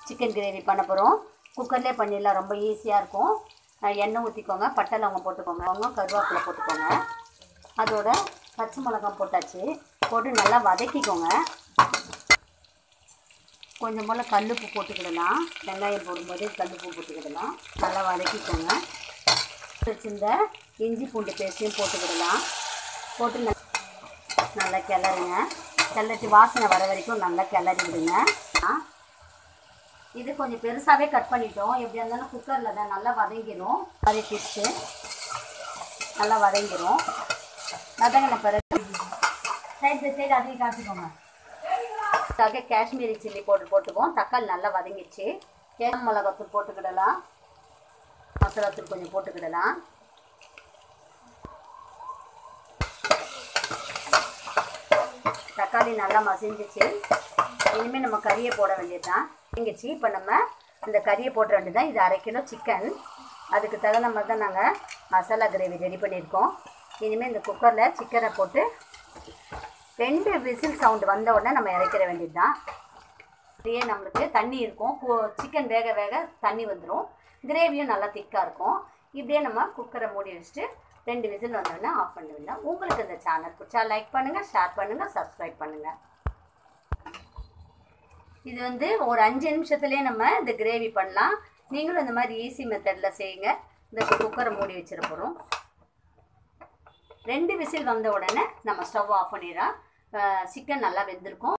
Chicken gravy பண்ண போகிறோம். குக்கர்லேயே பண்ணிடலாம், ரொம்ப ஈஸியாக இருக்கும். எண்ணெய் ஊற்றிக்கோங்க, பட்டை லவங்கம் போட்டுக்கோங்க, கருவேப்பிலை போட்டுக்கோங்க. அதோட பச்சை மிளகாய் போட்டாச்சு, போட்டு நல்லா வதக்கிக்கோங்க. கொஞ்சம் போல் கல்லுப்பு போட்டுக்கிடலாம், வெங்காயம் போடும்போது கல்லுப்பு போட்டுக்கிடலாம். நல்லா வதக்கிக்கோங்க. வச்சிருந்த இஞ்சி பூண்டு பேஸ்ட்டையும் போட்டுக்கிடலாம். போட்டு நல்லா கிளறுங்க. கிளறி வாசனை வர வரைக்கும் நல்லா கிளறி விடுங்க. இது கொஞ்சம் பெருசாகவே கட் பண்ணிட்டோம். எப்படியா இருந்தாலும் குக்கரில் தான் நல்லா வதங்கிடும். வதக்கிட்டு நல்லா வதங்கிடும். வதங்கின பிறகு சைடு அதையும் காட்டிக்கோங்க. அதுக்காக காஷ்மீரி சில்லி போட்டுக்குவோம். தக்காளி நல்லா வதங்கிடுச்சு. மிளகாத்தூள் போட்டுக்கிடலாம், மசாலாத்தூள் கொஞ்சம் போட்டுக்கிடலாம். தக்காளி நல்லா மசிஞ்சிச்சு. இனிமேல் நம்ம கறியை போட வேண்டியது தான். இங்கேச்சு இப்போ நம்ம இந்த கறியை போட வேண்டியது தான். இது 1/2 கிலோ சிக்கன். அதுக்கு தகுந்த மாதிரி தான் நாங்கள் மசாலா கிரேவி ரெடி பண்ணியிருக்கோம். இனிமேல் இந்த குக்கரில் சிக்கனை போட்டு 2 விசில் சவுண்டு வந்த உடனே நம்ம இறக்கிற வேண்டியது தான். அப்படியே நம்மளுக்கு தண்ணி இருக்கும். சிக்கன் வேக வேக தண்ணி வந்துடும். கிரேவியும் நல்லா திக்காக இருக்கும். இப்படியே நம்ம குக்கரை மூடி வச்சுட்டு 2 விசில் வந்தோடனே ஆஃப் பண்ணுவீங்க. உங்களுக்கு இந்த சேனல் பிடிச்சா லைக் பண்ணுங்கள், ஷேர் பண்ணுங்கள், சப்ஸ்கிரைப் பண்ணுங்கள். இது ஒரு 5 நிமிஷத்துலேயே நம்ம இந்த கிரேவி பண்ணலாம். நீங்களும் இந்த மாதிரி ஈஸி மெத்தடில் செய்யுங்க. இந்த குக்கரை மூடி வச்சிட போகிறோம். 2 விசில் வந்த உடனே நம்ம ஸ்டவ் ஆஃப் பண்ணிடலாம். சிக்கன் நல்லா வெந்திருக்கும்.